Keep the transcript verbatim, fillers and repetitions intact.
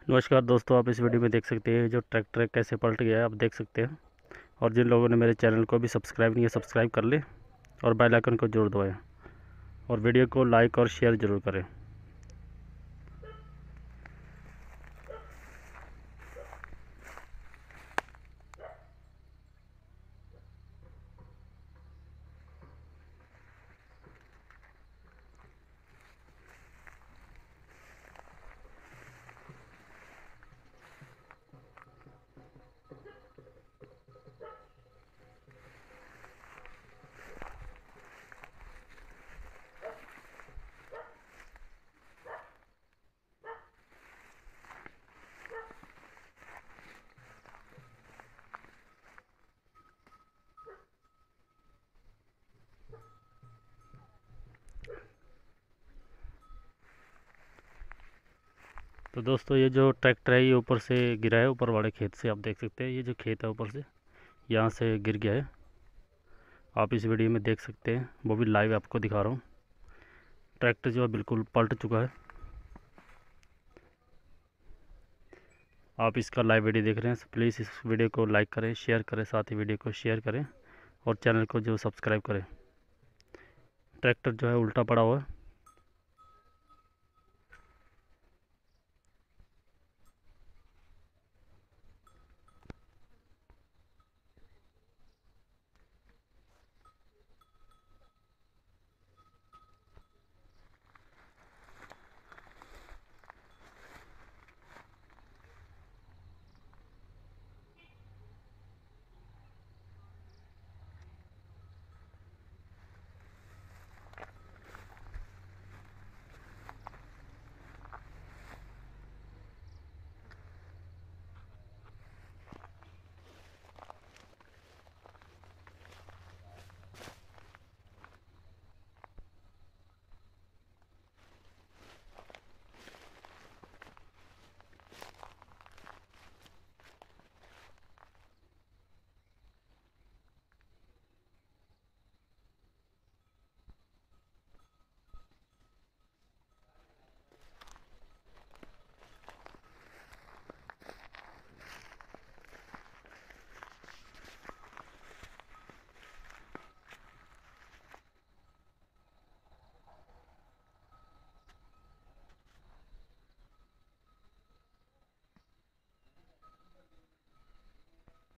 नमस्कार दोस्तों, आप इस वीडियो में देख सकते हैं जो ट्रैक्टर कैसे पलट गया है, आप देख सकते हैं। और जिन लोगों ने मेरे चैनल को भी सब्सक्राइब नहीं है, सब्सक्राइब कर ले और बेल आइकन को जरूर दबाएं और वीडियो को लाइक और शेयर ज़रूर करें। तो दोस्तों, ये जो ट्रैक्टर है ये ऊपर से गिरा है, ऊपर वाले खेत से। आप देख सकते हैं ये जो खेत है ऊपर से यहाँ से गिर गया है। आप इस वीडियो में देख सकते हैं, वो भी लाइव आपको दिखा रहा हूँ। ट्रैक्टर जो है बिल्कुल पलट चुका है। आप इसका लाइव वीडियो देख रहे हैं, प्लीज़ इस वीडियो को लाइक करें, शेयर करें, साथ ही वीडियो को शेयर करें और चैनल को जो सब्सक्राइब करें। ट्रैक्टर जो है उल्टा पड़ा हुआ है।